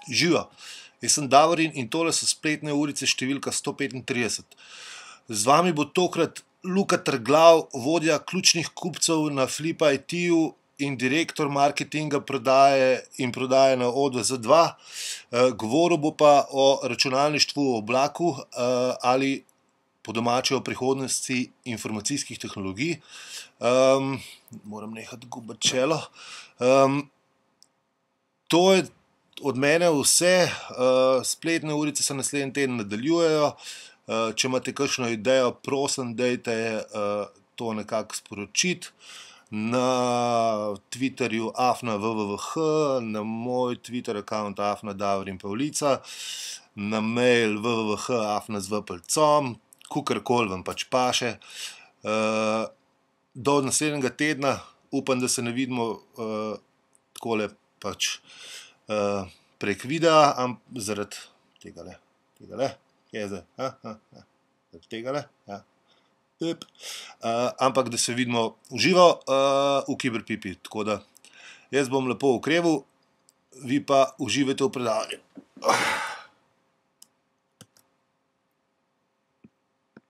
Živijo, jaz sem Davorin in tole so Spletne urice številka 135. Z vami bo tokrat Luka Trglav, vodja ključnih kupcev na Flip IT-ju in direktor marketinga in prodaje na ODZ2. Govoril bo pa o računalništvu v oblaku ali po domače o prihodnosti informacijskih tehnologij. Moram nehati gubati čelo. To je od mene vse. Spletne urice se naslednji teden nadaljujejo. Če imate kakšno idejo, prosim, dajte to nekako sporočiti na Twitterju @wwwh, na moj Twitter account @davorinpavlica, na mail www.zvpl.com, kakorkoli vam pač paše. Do naslednjega tedna, upam, da se ne vidimo takole pač prek videa, zaradi tegale, kje je zdaj, zaradi tegale, ja. Ampak da se vidimo v živo v Kiberpipi, tako da jaz bom lepo okreval, vi pa uživajte v predavanju.